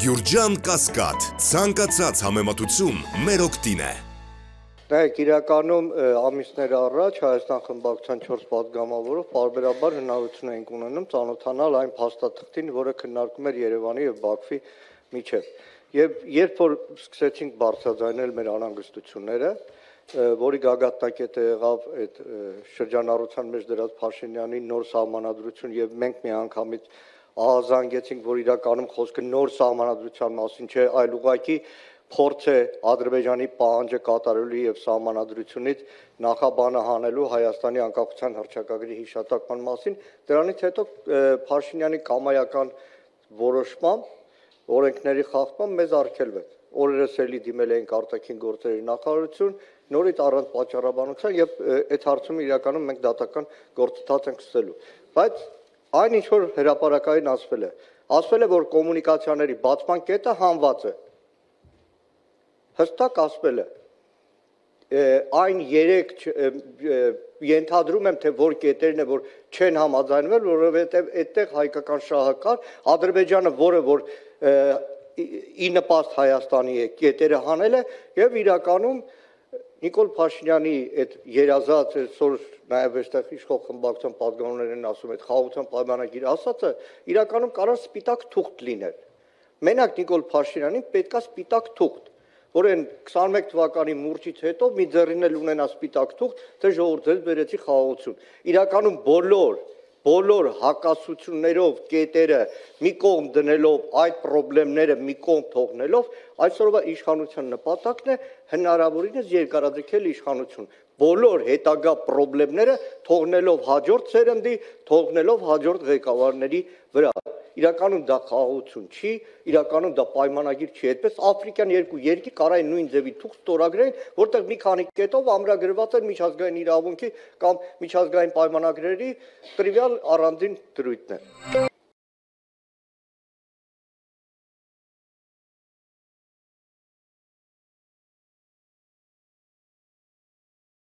Գյուրջան Կասկադ, ցանկացած համեմատություն մեր օգտին է։ Նայեք, իրականում ամիսներ առաջ Հայաստան խմբակցության 4 պատգամավորով պարբերաբար հնարավորություն ենք ունենում ծանոթանալ այն փաստաթղթին, որը քննարկում էր Երևանի եւ Բաքվի միջեւ։ Եվ երբ որ սկսեցինք բարձրաձայնել մեր անհանգստությունները, որի գագաթնակետը եղավ այդ շրջանառության մեջ դրած Փաշինյանի նոր սահմանադրություն եւ մենք միանգամից ահազանգեցինք, որ իրականում խոսքը նոր սահմանադրության մասին չէ, այլ ուղղակի փորձ է Ադրբեջանի պահանջը կատարելու եւ սահմանադրությունից նախաբանը հանելու Հայաստանի անկախության հռչակագրի հիշատակման մասին, դրանից հետո Փաշինյանի կամայական որոշմամբ օրենքների խախտման մեզ արգելվեց։ Օրերս էլի դիմել էինք արտաքին գործերի նախարարություն, նորից առանց պատճառաբանության եւ այդ հարցում իրականում մենք դատական գործընթաց ենք սկսելու։ Բայց այն ինչ որ հրապարակային ասվել է, որ կոմունիկացիաների բացման կետը հանված է։ Հստակ ասվել է, այն 3 ենթադրում եմ, թե որ կետերն է, որ չեն համաձայնվել, որովհետև այդտեղ հայկական շահը կար, Ադրբեջանը, որ ի նպաստ Հայաստանի է, կետերը հանել է եւ իրականում Նիկոլ Փաշինյանի այդ երազած այսօր նաեւ այստեղ իշխող խմբակցության պատգամավորներն ասում այդ խաղաղության պայմանագիր ասածը իրականում կարող սպիտակ թուղթ լինել։ Մենակ Նիկոլ Փաշինյանին պետքա սպիտակ թուղթ, որ այն 21 թվականի մուրճից հետո մի ձեռին էլ ունենա սպիտակ թուղթ, թե ժողովուրդ ձեզ բերեցի խաղաղություն։ Իրականում բոլոր հակասություններով կետերը մի կողմ դնելով, այդ խնդիրները մի կողմ թողնելով, այսօրվա իշխանության նպատակն է հնարավորինս երկարաձգել իշխանություն։ Բոլոր հետագա խնդիրները թողնելով հաջորդ սերնդի, թողնելով հաջորդ ղեկավարների վրա։ Իրականում դա խաղաղություն չի, իրականում դա պայմանագիր չի, այդպես աֆրիկյան երկու երկիր կարող են նույն ձևի թուղթ ստորագրեն, որտեղ մի քանի կետով ամրագրված են միջազգային իրավունքի կամ միջազգային պայմանագրերի տրիվիալ առանձին դրույթներ։